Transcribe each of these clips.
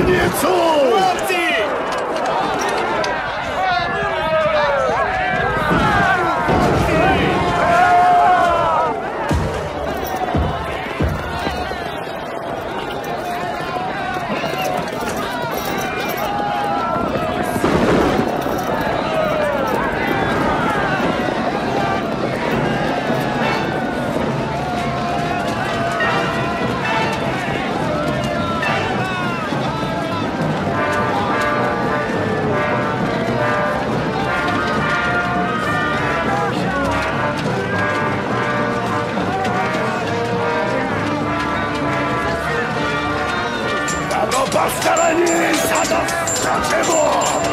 Мельницу! Хлопці! Посторонись, чего?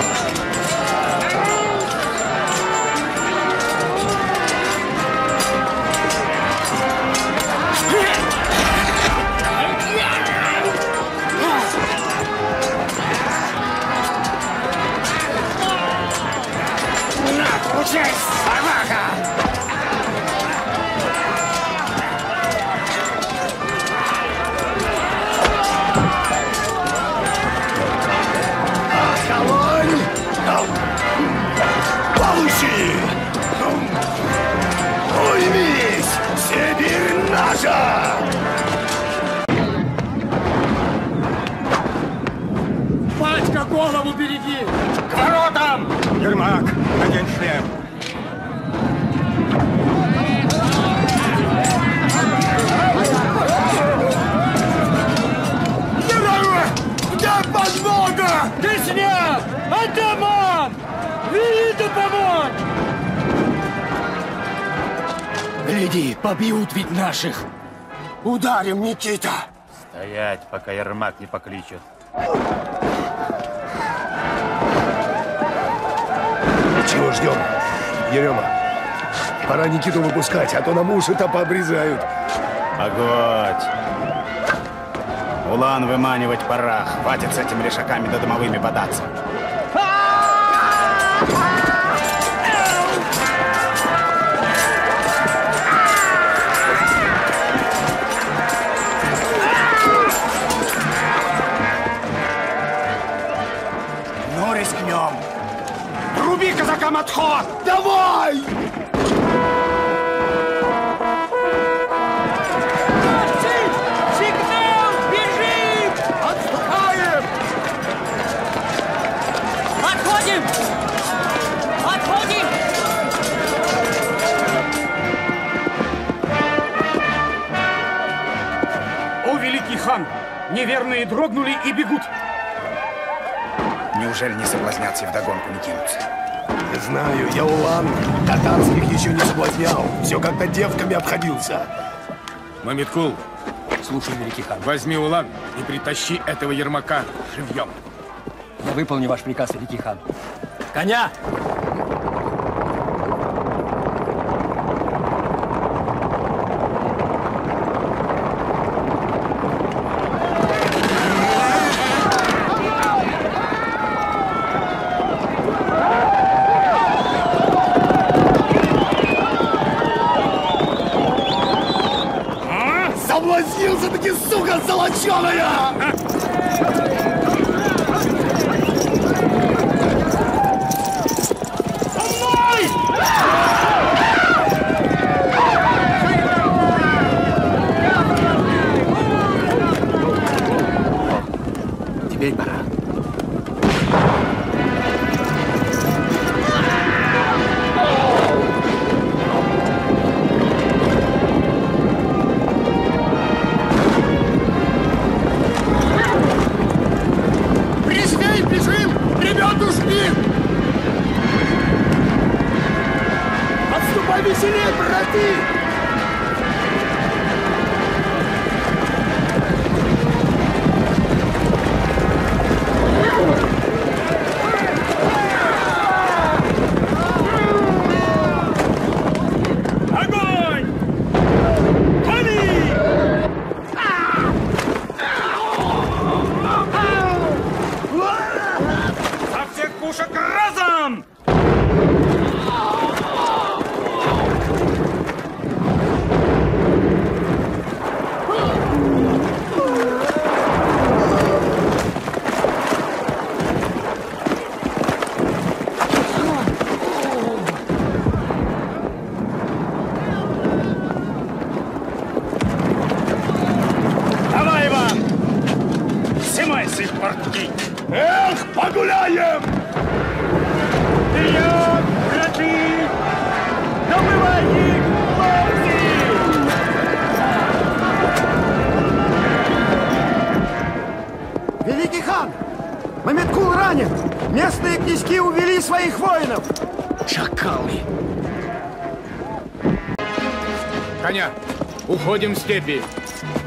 На, учись, собака! Получи! Уймись! Сибирь наша! Батька, голову береги! К воротам! Ермак, надень шлем. Где подмога? Ты снял! Атаман! Велите помочь! Гляди, побьют ведь наших. Ударим, Никита. Стоять, пока Ермак не покличет. Чего ждем? Ерема, пора Никиту выпускать, а то нам уши-то пообрезают. Погодь. Улан выманивать пора. Хватит с этими лишаками да домовыми бодаться. Ну, рискнем. Руби казакам отход! Давай! Сигнал! Бежим! Отступаем! Отходим! Отходим! О, великий хан! Неверные дрогнули и бегут. Неужели не соблазнятся и вдогонку не кинутся? Знаю, я Улан татарских еще не соблазнял. Все как-то девками обходился. Мамиткул, Слушай, великий хан. возьми Улан и притащи этого Ермака живьем. Я выполню ваш приказ, великий хан. Коня! Соблазнился-таки, сука золоченая! Теперь пора. Пришли, бежим! Ребят ушли! Отступай веселее, браты! с их портки! Эх, погуляем! Вперед, браты! Добывай их, ловцы! Великий хан! Маметкул ранен! Местные князьки увели своих воинов! Шакалы! Коня! Уходим в степи!